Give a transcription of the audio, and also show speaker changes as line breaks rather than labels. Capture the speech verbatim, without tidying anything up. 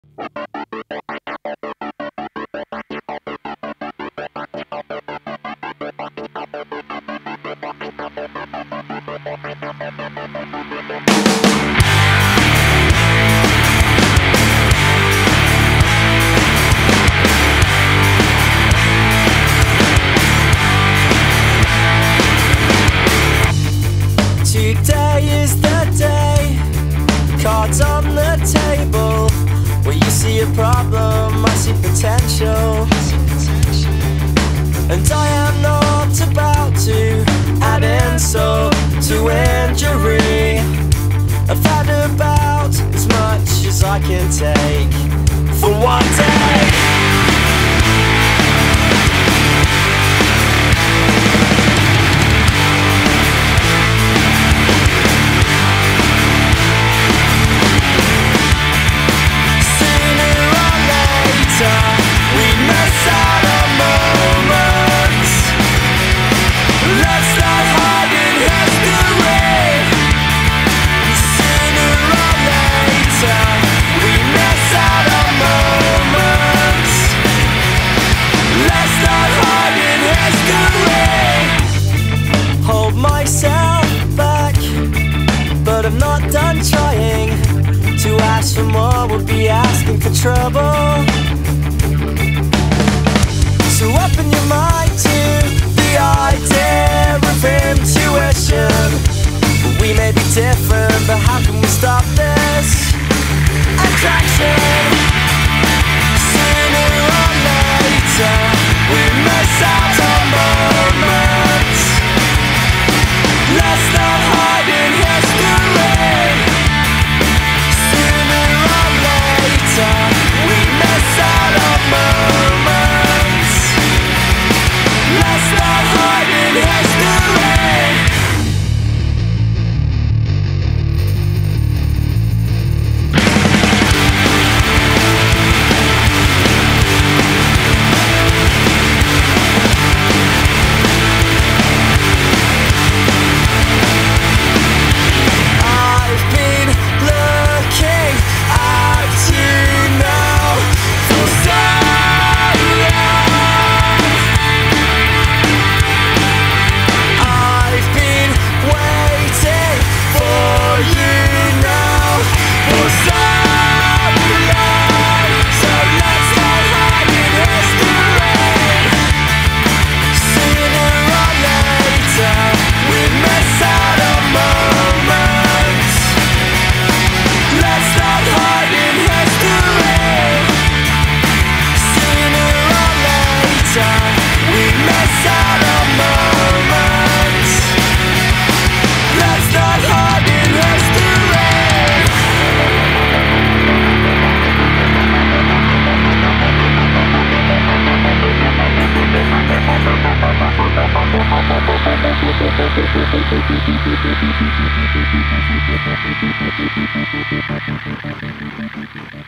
Today is the day, cards on the table. Where you see a problem, I see potential. And I am not about to add insult to injury. I've had about as much as I can take for one day. But I'm not done trying. To ask for more would be asking for trouble. So open your mind to the idea of intuition. We may be different, but how can we stop this attraction? Sooner or later we miss out on moments. Let's not hide in history. Sooner or later we miss out on moments. Let's not hide in history. Thank you.